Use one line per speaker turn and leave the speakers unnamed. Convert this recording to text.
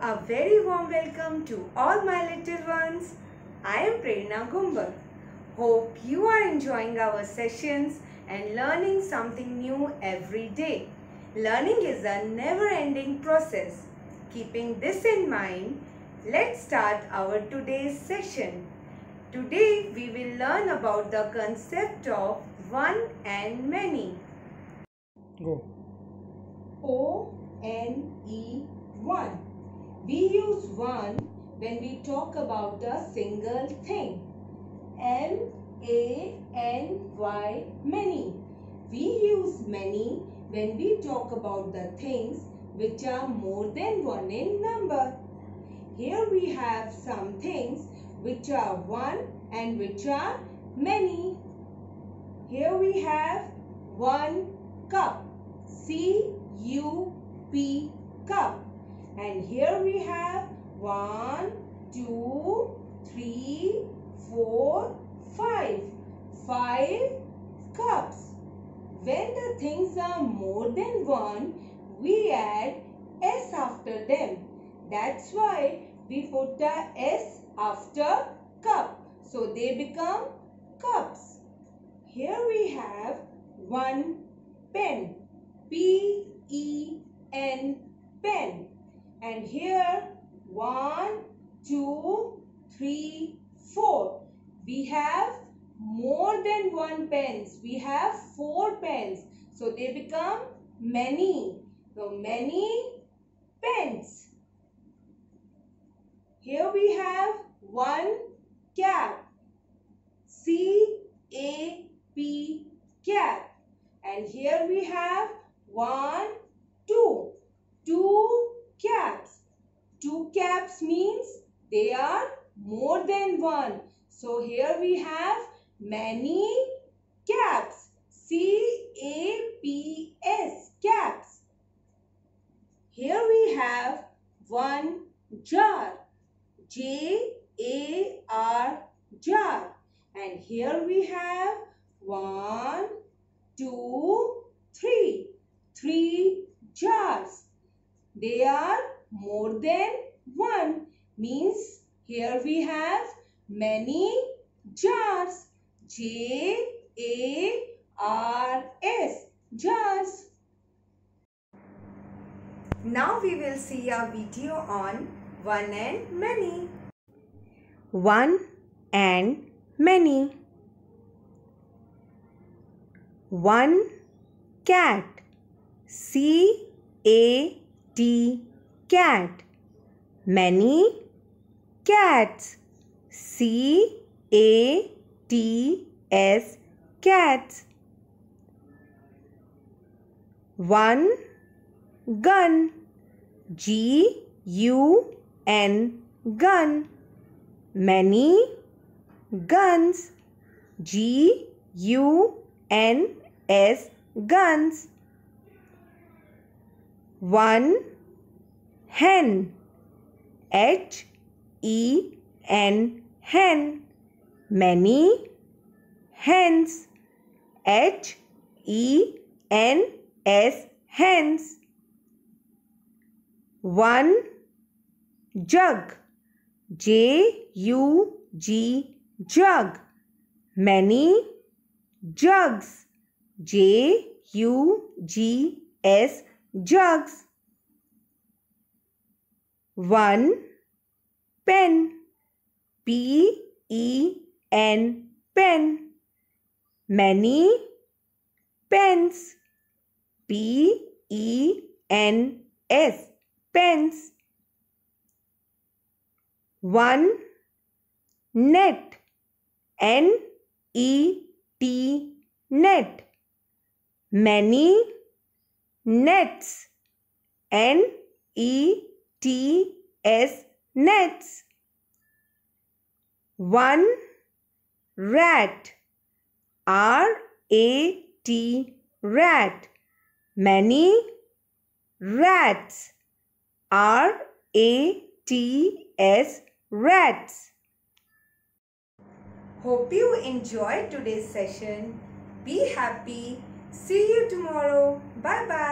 A very warm welcome to all my little ones. I am Prerna Gumbar. Hope you are enjoying our sessions and learning something new every day. Learning is a never-ending process. Keeping this in mind, let's start our today's session. Today we will learn about the concept of one and many.
Go.
O-N-E, one. We use one when we talk about a single thing. M-A-N-Y, many. We use many when we talk about the things which are more than one in number. Here we have some things which are one and which are many. Here we have one cup. C-U-P, cup. And here we have 1, 2, 3, 4, 5. 5 cups. When the things are more than one, we add S after them. That's why we put a S after cup. So they become cups. Here we have one pen. P-E-N, pen. And here 1, 2, 3, 4. We have more than one pens. We have 4 pens. So they become many. So many pens. Here we have one cap. C-A-P, cap. And here we have 1, 2. 2 caps. 2 caps means they are more than one. So here we have many caps. C-A-P-S, caps. Here we have one jar. J-A-R, jar. And here we have 1, 2, 3. 3 jars. They are more than one. Means here we have many jars. J-A-R-S, jars. Now we will see a video on one and many. One and many. One cat. C-A-T, cat. Many cats. C-A-T-S, cats. One gun. G-U-N, gun. Many guns. G-U-N-S, guns. One hen. H-E-N, hen. Many hens. H-E-N-S, hens. One jug. J-U-G, jug. Many jugs. J-U-G-S, jugs. One pen. P-E-N, pen. Many pens. P-E-N-S, pens. One net. N-E-T, net. Many nets. N-E-T-S, nets. One rat. R-A-T, rat. Many rats. R-A-T-S, rats. Hope you enjoyed today's session. Be happy. See you tomorrow. Bye bye.